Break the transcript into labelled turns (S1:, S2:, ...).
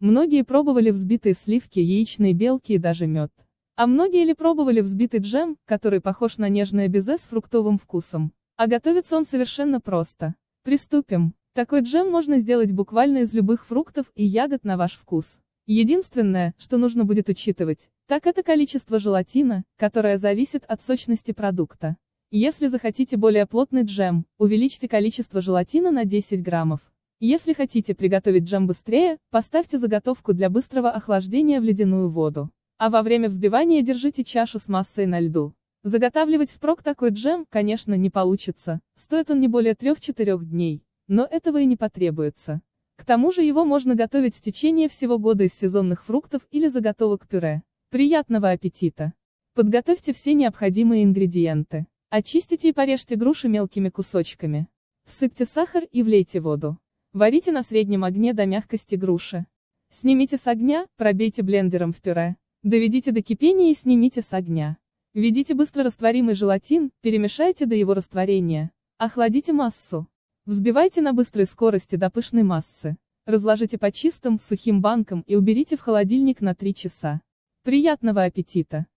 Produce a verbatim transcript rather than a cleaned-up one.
S1: Многие пробовали взбитые сливки, яичные белки и даже мед. А многие ли пробовали взбитый джем, который похож на нежное безе с фруктовым вкусом? А готовится он совершенно просто. Приступим. Такой джем можно сделать буквально из любых фруктов и ягод на ваш вкус. Единственное, что нужно будет учитывать, так это количество желатина, которое зависит от сочности продукта. Если захотите более плотный джем, увеличьте количество желатина на десять граммов. Если хотите приготовить джем быстрее, поставьте заготовку для быстрого охлаждения в ледяную воду. А во время взбивания держите чашу с массой на льду. Заготавливать впрок такой джем, конечно, не получится, стоит он не более трёх-четырёх дней, но этого и не потребуется. К тому же его можно готовить в течение всего года из сезонных фруктов или заготовок пюре. Приятного аппетита! Подготовьте все необходимые ингредиенты. Очистите и порежьте груши мелкими кусочками. Всыпьте сахар и влейте воду. Варите на среднем огне до мягкости груши. Снимите с огня, пробейте блендером в пюре. Доведите до кипения и снимите с огня. Введите быстрорастворимый желатин, перемешайте до его растворения. Охладите массу. Взбивайте на быстрой скорости до пышной массы. Разложите по чистым, сухим банкам и уберите в холодильник на три часа. Приятного аппетита!